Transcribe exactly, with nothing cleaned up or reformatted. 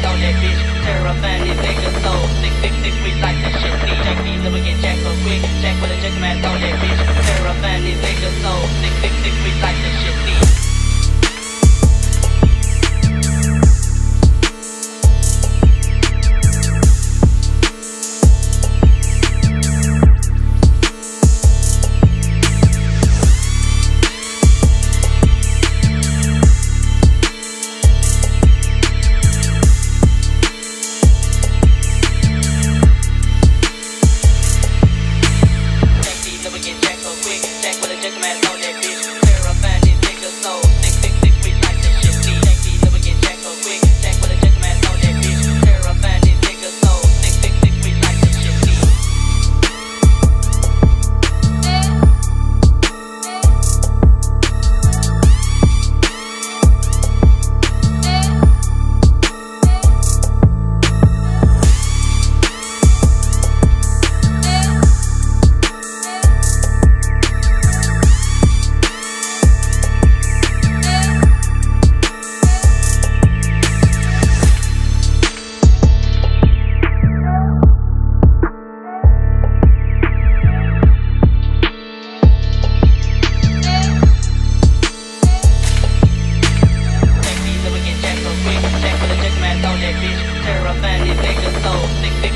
on that bitch. Terrifying these niggas so six six six we like that shit. See, Jack D, never get jack so quick. Jack with a jack mask on that bitch. Terrifying these niggas so six six six we like that shit. See. Terrifying these niggas so six six